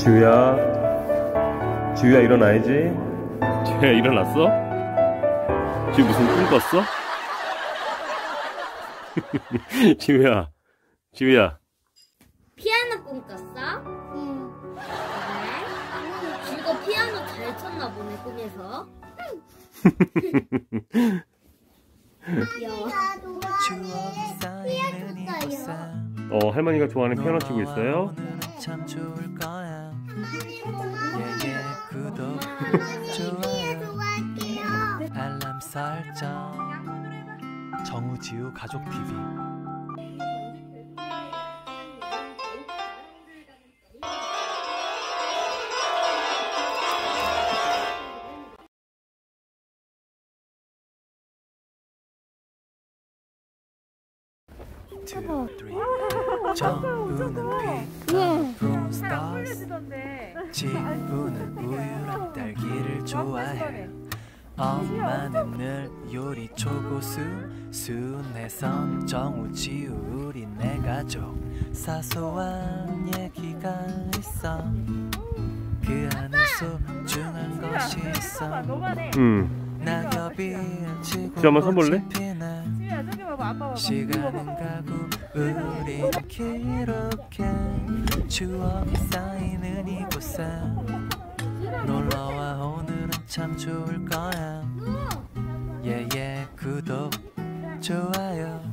지우야, 지우야 일어나야지. 지우야 일어났어? 지우 무슨 꿈 꿨어? 지우야, 지우야. 피아노 꿈 꿨어? 응. 그래? 지우가 피아노 잘 쳤나 보네 꿈에서. 귀여워. 할머니가 좋아하는 피아노 치고 있어요? 참 좋을 거야. 예예 구독 좋아요 알람 설정 정우지우 가족 TV. 정우는 피부 스타스, 지우는 우유랑 딸기를 좋아해. 엄마는 늘 요리 초고수, 순혜선 정우 지우 우리 네 가족. 사소한 얘기가 있어, 그 안에 소중한 것이 있어. 낙엽이 지고 꽃이 피네. 시간은 가고 우린 기록해 추억이 쌓이는 이곳에 놀러와. 오늘은 참 좋을 거야. 예예 구독 좋아요.